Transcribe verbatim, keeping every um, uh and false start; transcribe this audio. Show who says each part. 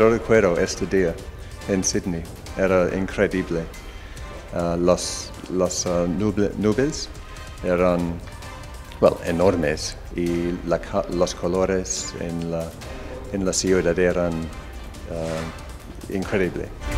Speaker 1: yo recuerdo este día en Sydney, era increíble. Uh, los los uh, nube, nubes eran well, enormes y la, los colores en la, en la ciudad eran uh, increíbles.